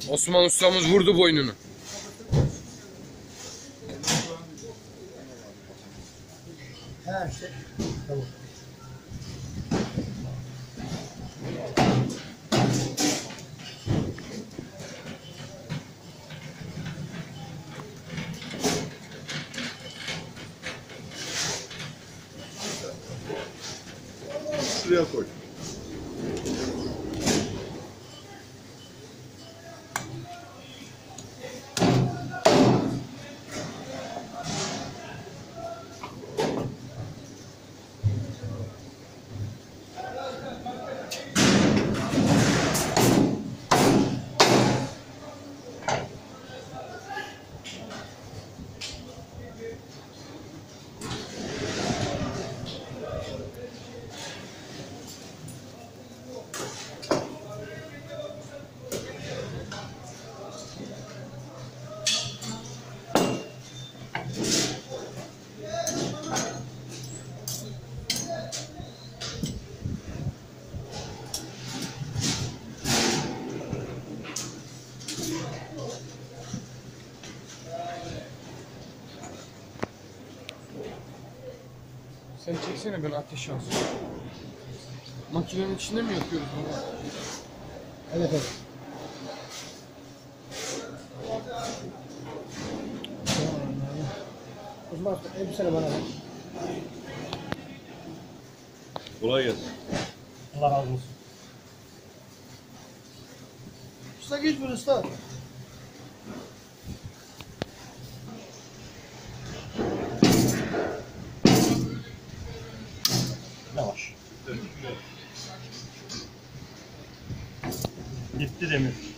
Osman ustamız vurdu boynunu. Ha işte. Tamam. Şuraya koy. Sen çeksene, ben ateş alsın. Makinenin içinde mi yapıyoruz bunu? Evet evet. Osman elbiseni bana ver. Kolay gelsin. Allah razı olsun. Usta geç bir usta. Yavaş. Gitti demir.